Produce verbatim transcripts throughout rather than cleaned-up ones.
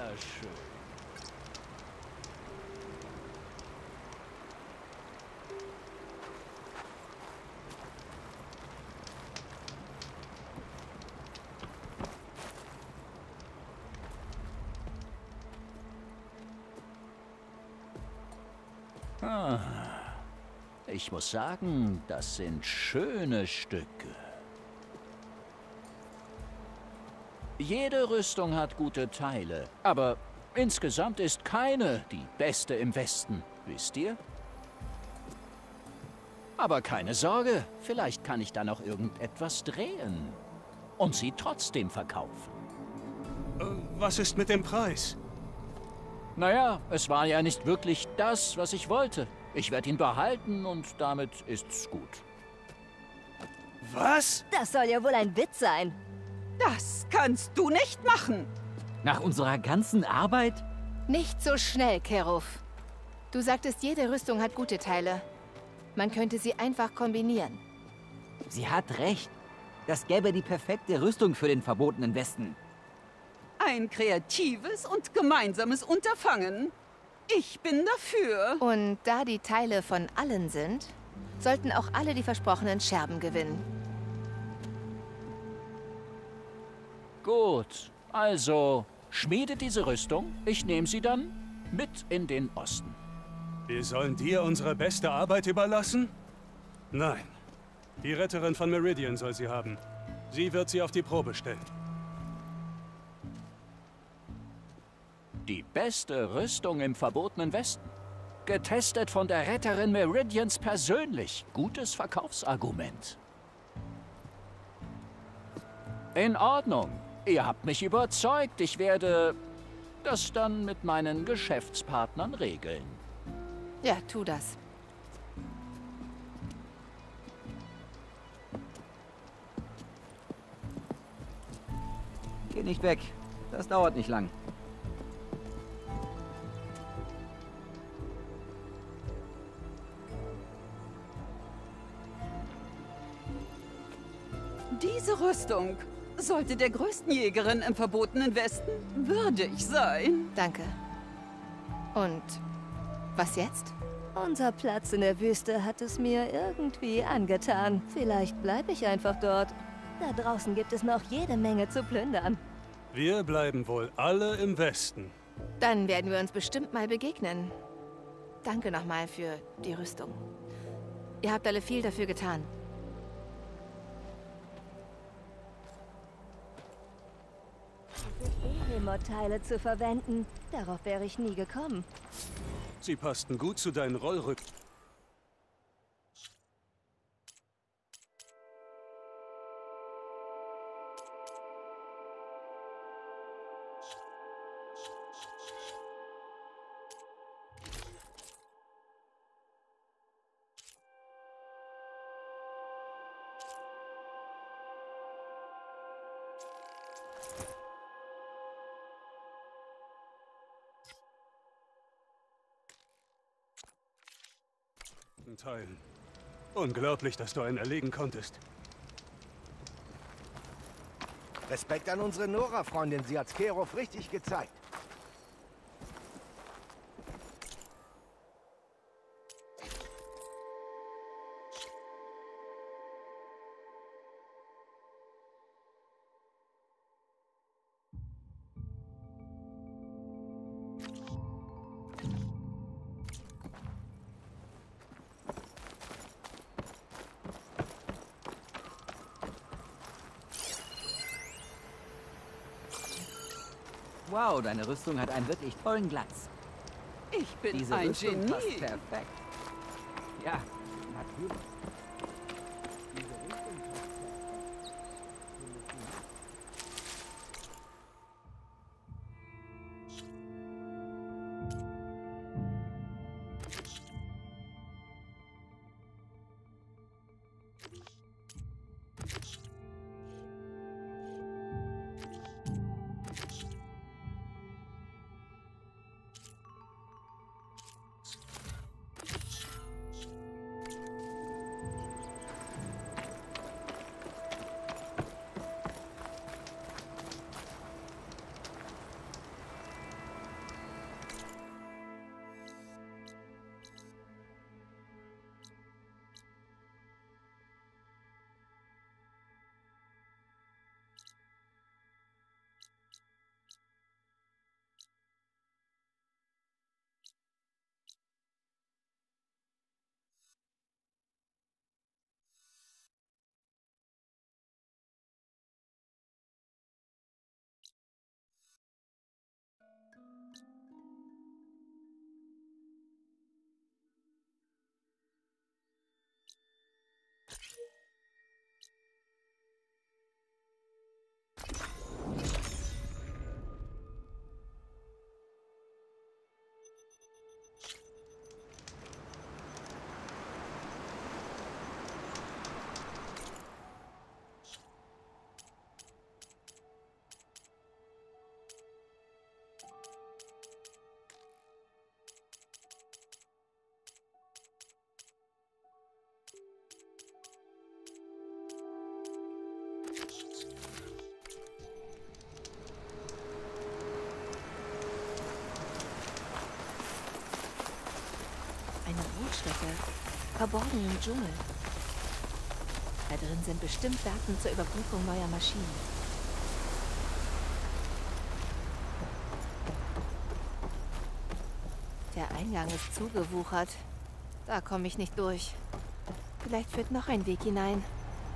Sehr schön. Ah, ich muss sagen, das sind schöne Stücke. Jede Rüstung hat gute Teile, aber insgesamt ist keine die beste im Westen, wisst ihr? Aber keine Sorge, vielleicht kann ich da noch irgendetwas drehen und sie trotzdem verkaufen. Äh, was ist mit dem Preis? Naja, es war ja nicht wirklich das, was ich wollte. Ich werde ihn behalten und damit ist's gut. Was? Das soll ja wohl ein Witz sein. Das kannst du nicht machen. Nach unserer ganzen Arbeit? Nicht so schnell, Keruf. Du sagtest, jede Rüstung hat gute Teile. Man könnte sie einfach kombinieren. Sie hat recht. Das gäbe die perfekte Rüstung für den verbotenen Westen. Ein kreatives und gemeinsames Unterfangen. Ich bin dafür. Und da die Teile von allen sind, sollten auch alle die versprochenen Scherben gewinnen. Gut, also schmiedet diese Rüstung. Ich nehme sie dann mit in den Osten. Wir sollen dir unsere beste Arbeit überlassen? Nein. Die Retterin von Meridian soll sie haben. Sie wird sie auf die Probe stellen. Die beste Rüstung im verbotenen Westen. Getestet von der Retterin Meridians persönlich. Gutes Verkaufsargument. In Ordnung. Ihr habt mich überzeugt. Ich werde das dann mit meinen Geschäftspartnern regeln. Ja, tu das. Geh nicht weg. Das dauert nicht lang. Diese Rüstung sollte der größten Jägerin im verbotenen Westen würdig sein. Danke. Und was jetzt? Unser Platz in der Wüste hat es mir irgendwie angetan. Vielleicht bleibe ich einfach dort. Da draußen gibt es noch jede Menge zu plündern. Wir bleiben wohl alle im Westen. Dann werden wir uns bestimmt mal begegnen. Danke nochmal für die Rüstung. Ihr habt alle viel dafür getan. Behemoth-Teile zu verwenden, darauf wäre ich nie gekommen. Sie passten gut zu deinen Rollrücken. Teilen. Unglaublich, dass du einen erlegen konntest. Respekt an unsere Nora-Freundin, sie hat's Kerov richtig gezeigt. Wow, deine Rüstung hat einen wirklich tollen Glanz. Ich bin Diese ein Rüstung Genie. passt perfekt. Ja, natürlich. Diese Rüstung passt perfekt. verborgenen Dschungel. Da drin sind bestimmt Daten zur Überprüfung neuer Maschinen. Der Eingang ist zugewuchert. Da komme ich nicht durch. Vielleicht führt noch ein Weg hinein.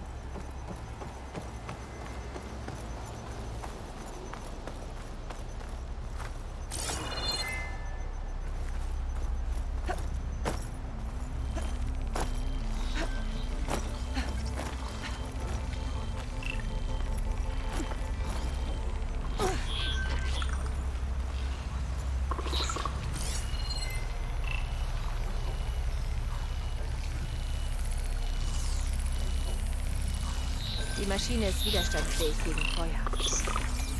Die Maschine ist widerstandsfähig gegen Feuer.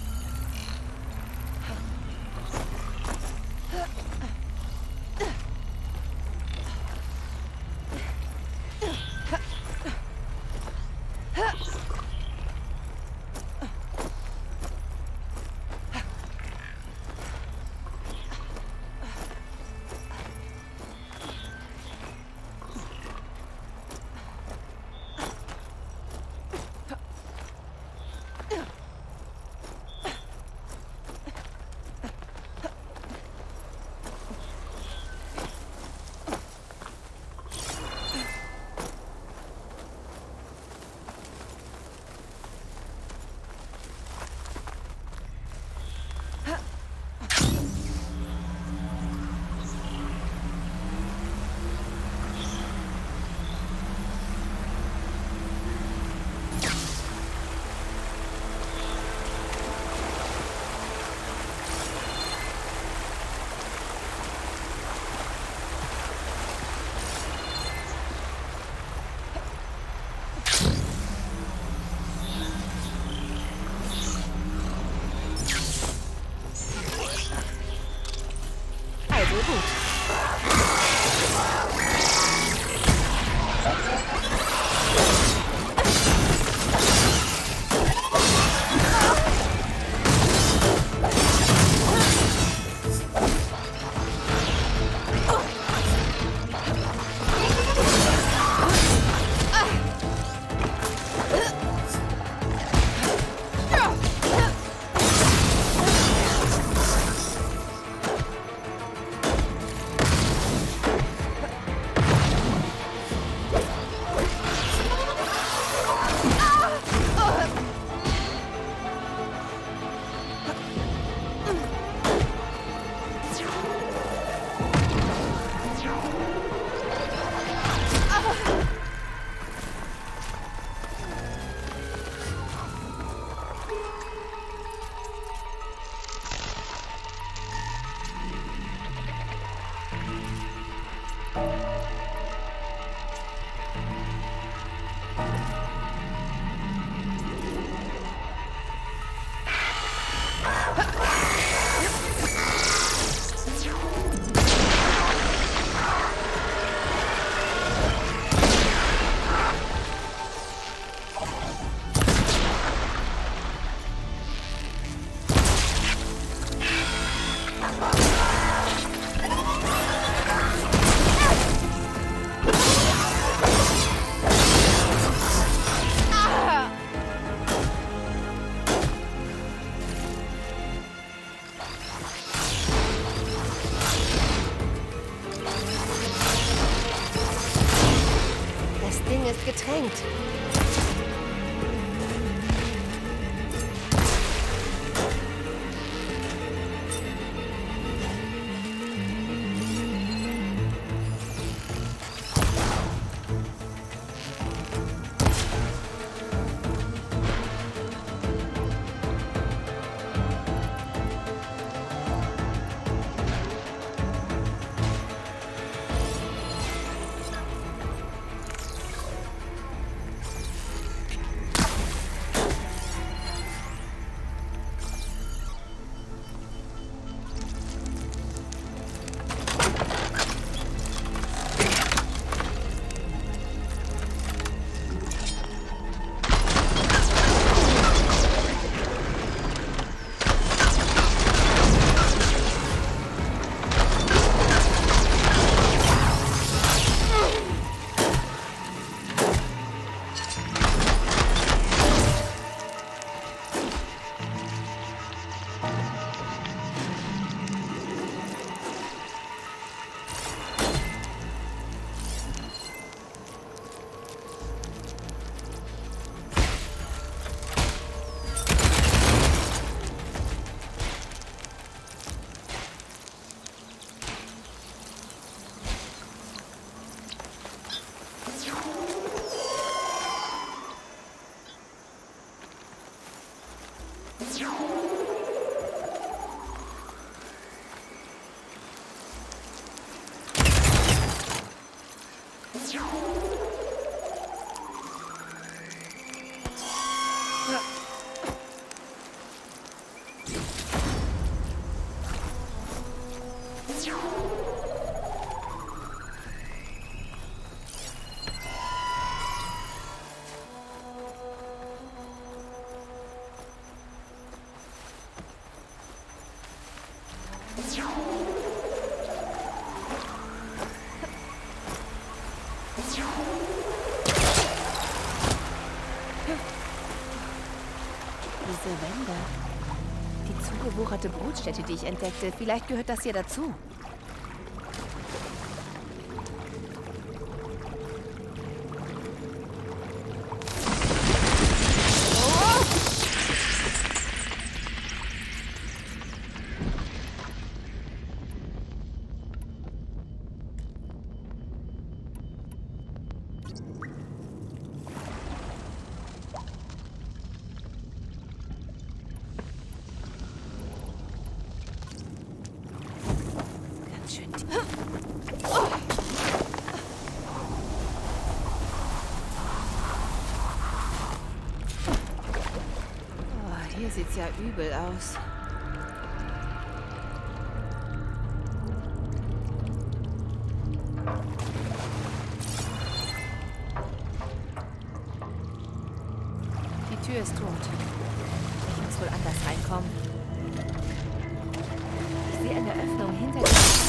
getränkt. Diese Wände. Die zugewucherte Brutstätte, die ich entdeckte. Vielleicht gehört das hier dazu. Hier sieht's ja übel aus. Die Tür ist tot. Ich muss wohl anders reinkommen. Ich sehe eine Öffnung hinter der Tür.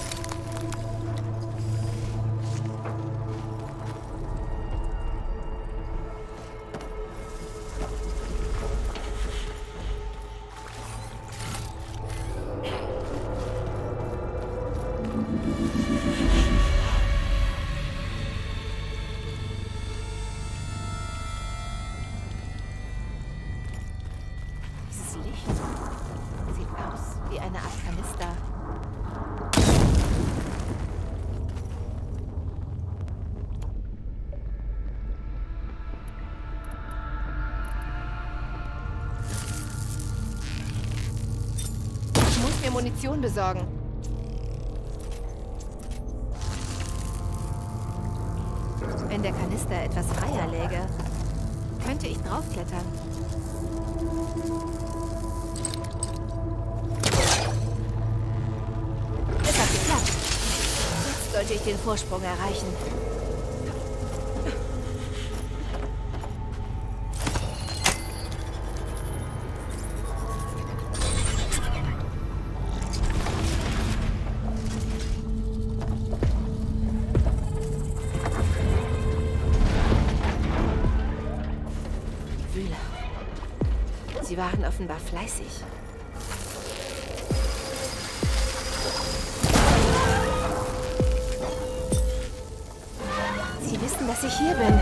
Eine Art Kanister. Ich muss mir Munition besorgen. Wenn der Kanister etwas freier läge, könnte ich draufklettern. Sollte ich den Vorsprung erreichen. Wühler. Sie waren offenbar fleißig. Sie wissen, dass ich hier bin.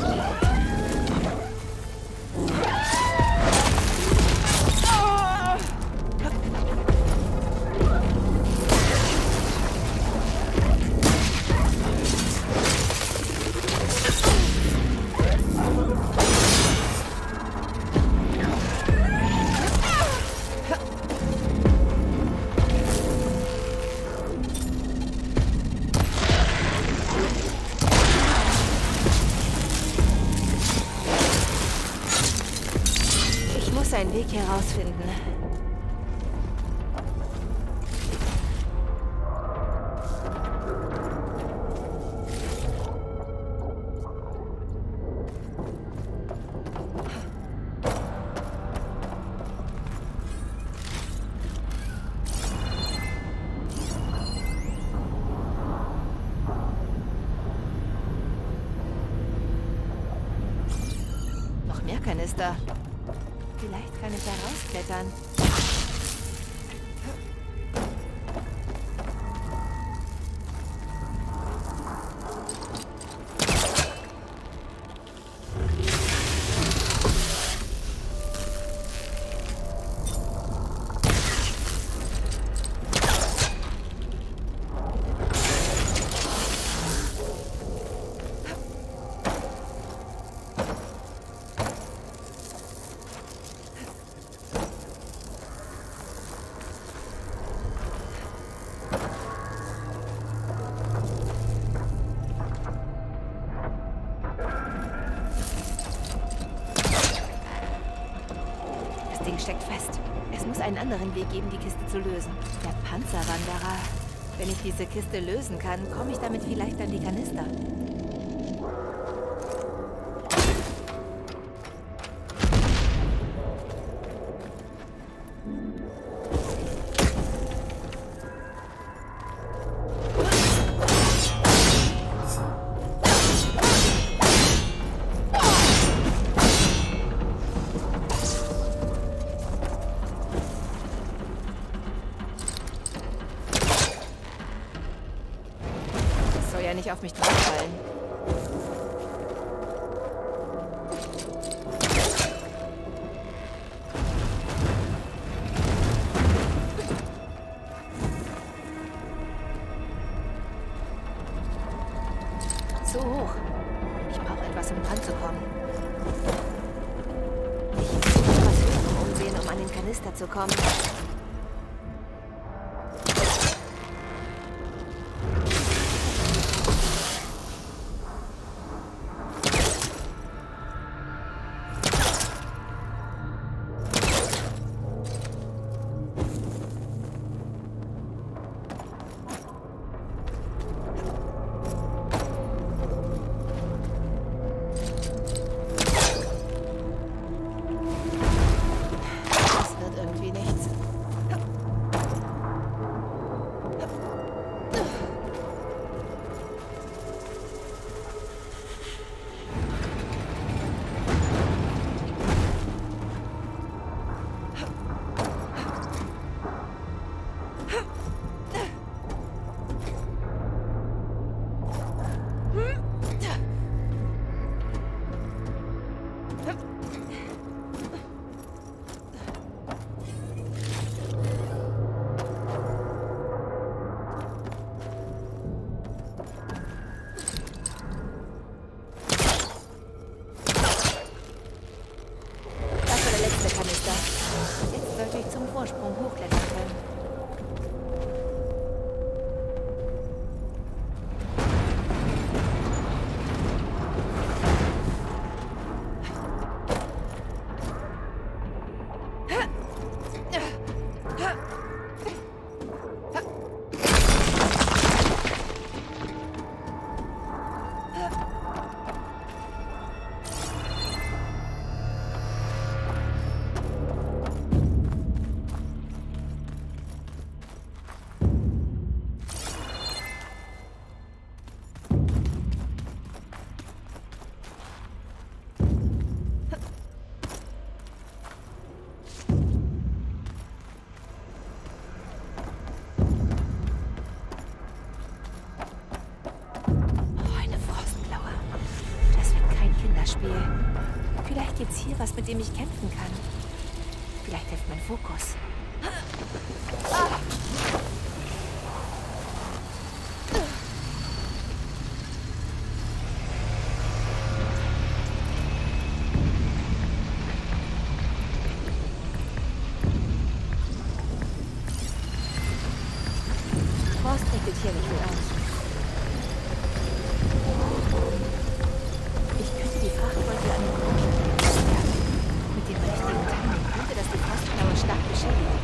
Einen Weg herausfinden. Noch mehr Kanister. Vielleicht kann ich da rausklettern. einen anderen Weg geben, die Kiste zu lösen. Der Panzerwanderer. Wenn ich diese Kiste lösen kann, komme ich damit vielleicht an die Kanister. Nicht auf mich drauffallen. Zu hoch. Ich brauche etwas, um dran zu kommen. Ich muss etwas höher umsehen, um an den Kanister zu kommen. Jetzt sollte ich zum Vorsprung hochklettern können. Vielleicht gibt's hier was, mit dem ich kämpfen kann. Vielleicht hilft mein Fokus. Ah! Frost richtet hier nicht gut aus. Ich könnte die Frachtwolke an den Grundstücken verstärken. Mit dem richtigen Timing könnte das die Frostklaue stark beschädigen.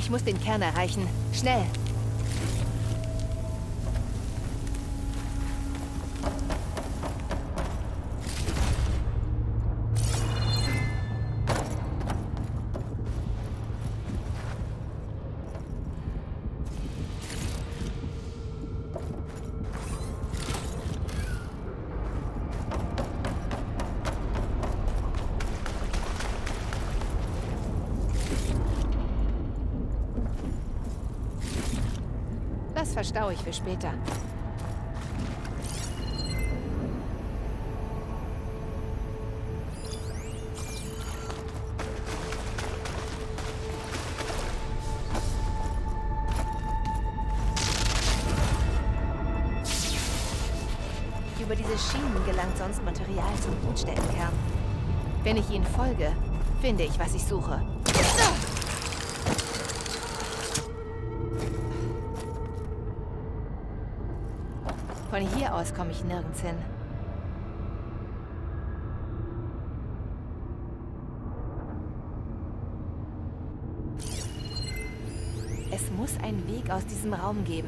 Ich muss den Kern erreichen. Schnell! Das verstaue ich für später. Über diese Schienen gelangt sonst Material zum Brutstättenkern. Wenn ich ihnen folge, finde ich, was ich suche. Von hier aus komme ich nirgends hin. Es muss einen Weg aus diesem Raum geben.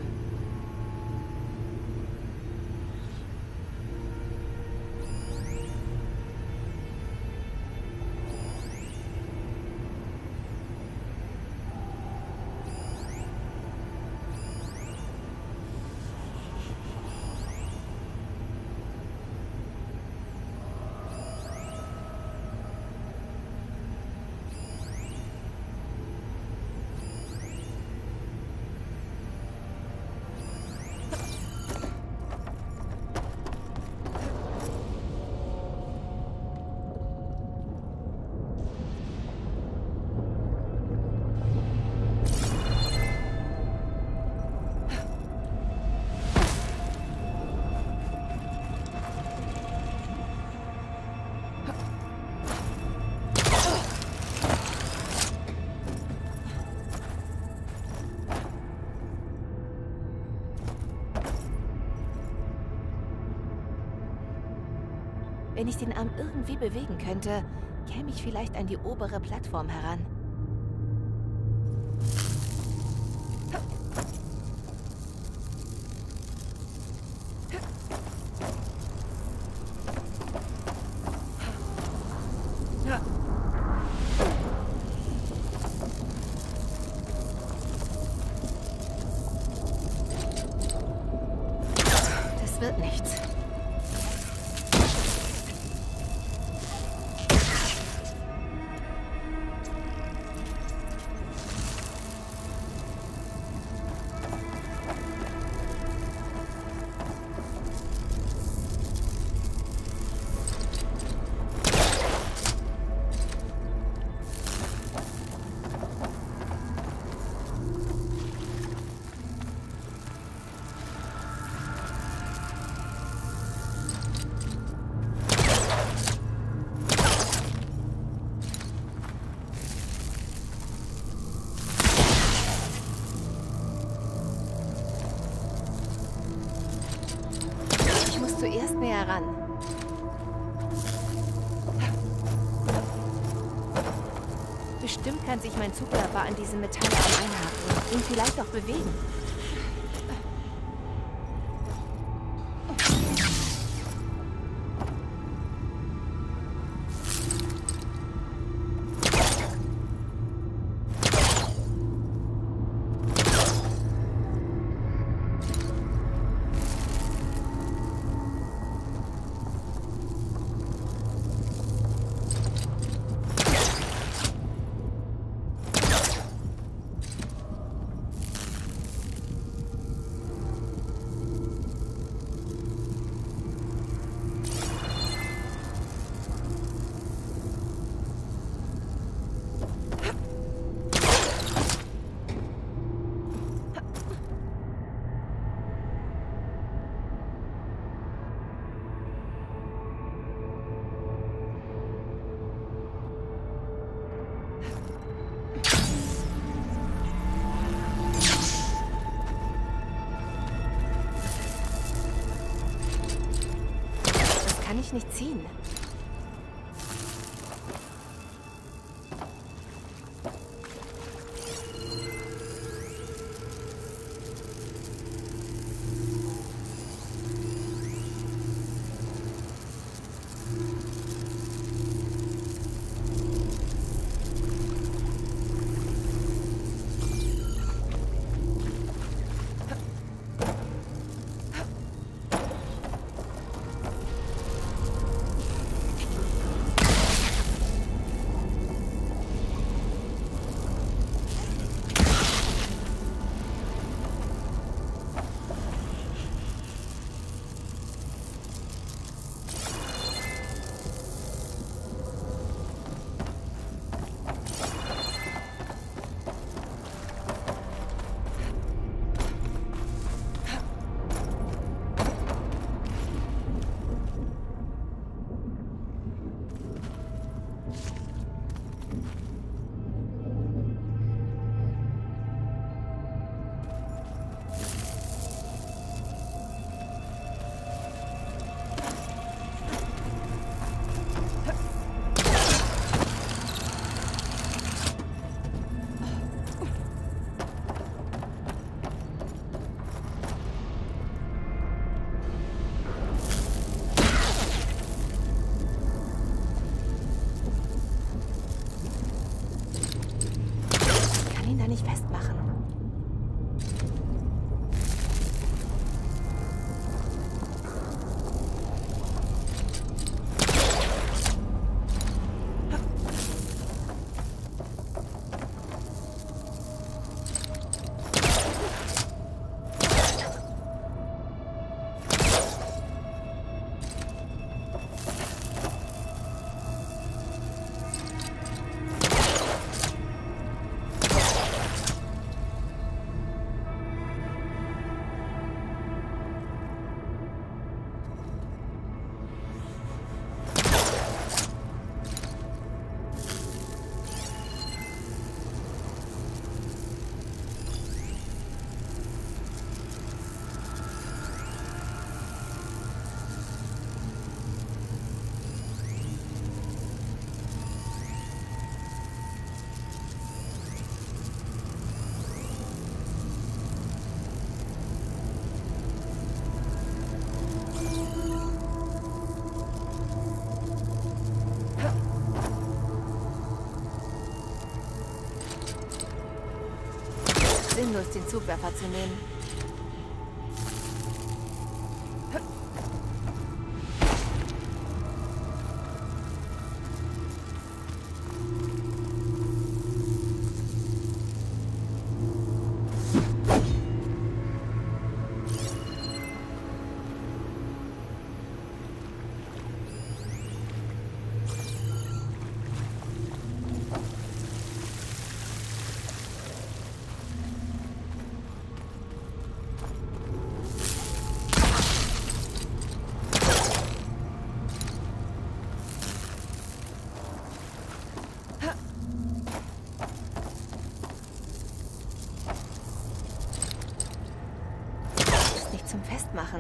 Wenn ich den Arm irgendwie bewegen könnte, käme ich vielleicht an die obere Plattform heran. Das wird nichts. Zuerst näher ran. Bestimmt kann sich mein Zugkörper an diesem Metallarm einhaken und vielleicht auch bewegen. Kann ich nicht ziehen. festmachen. Sinnlos, den Zugwerfer zu nehmen. Zum Festmachen.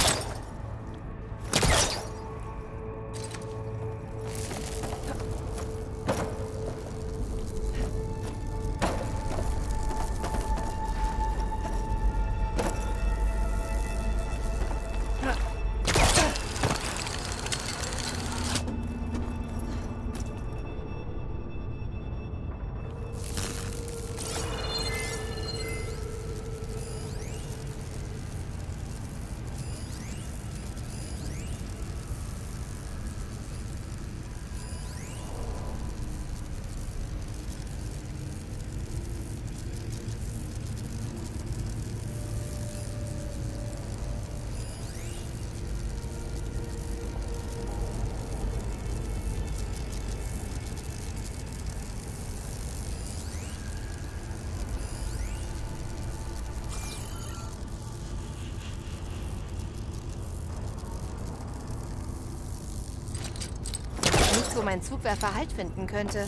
Wo mein Zugwerfer Halt finden könnte.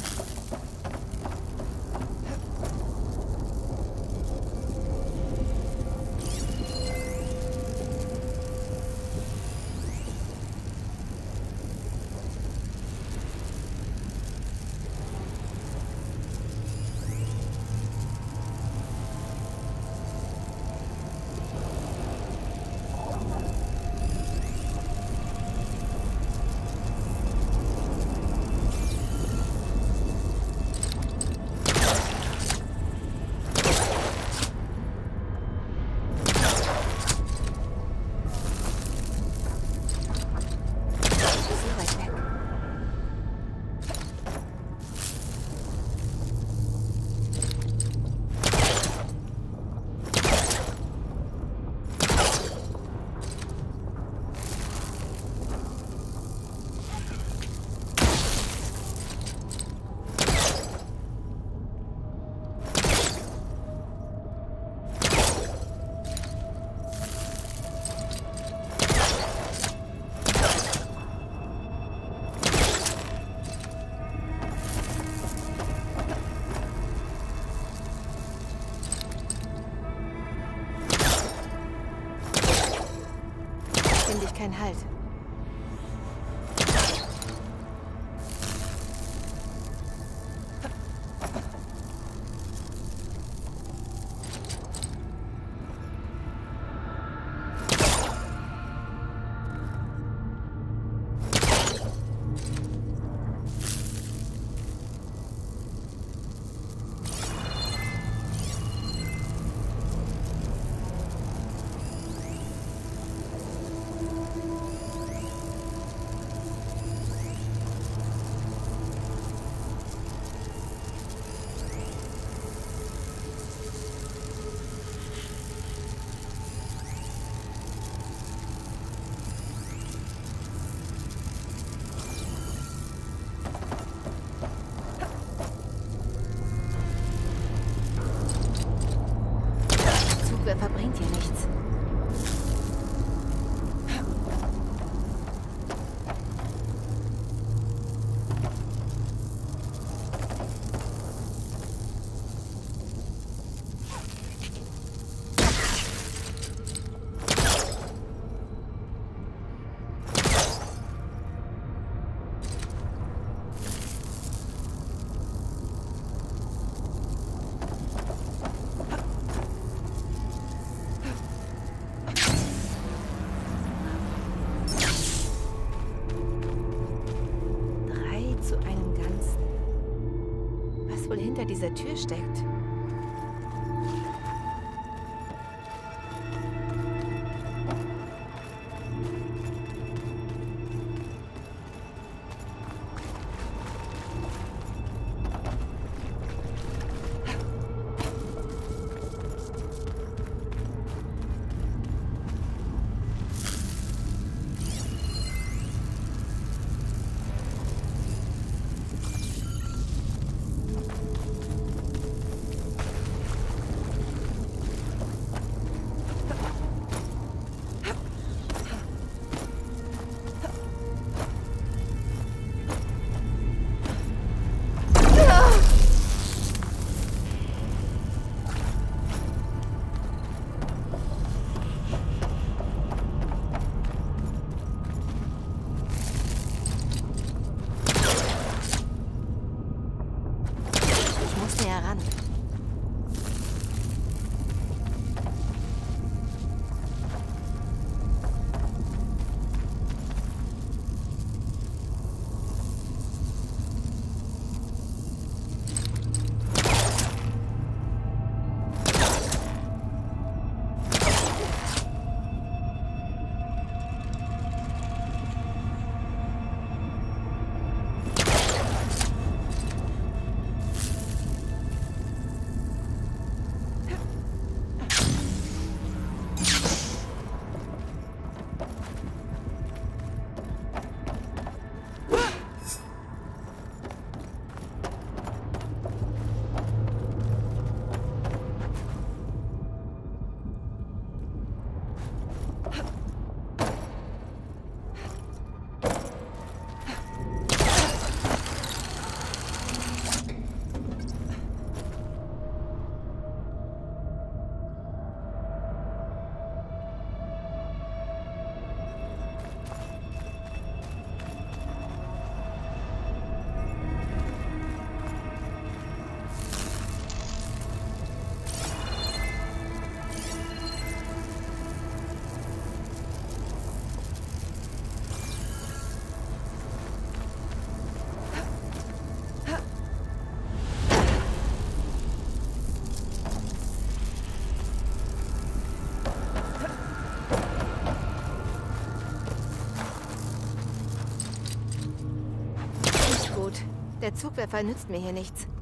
Finde ich keinen Halt. Zugwerfer bringt hier nichts. Hinter dieser Tür steckt. Der Zugwerfer nützt mir hier nichts.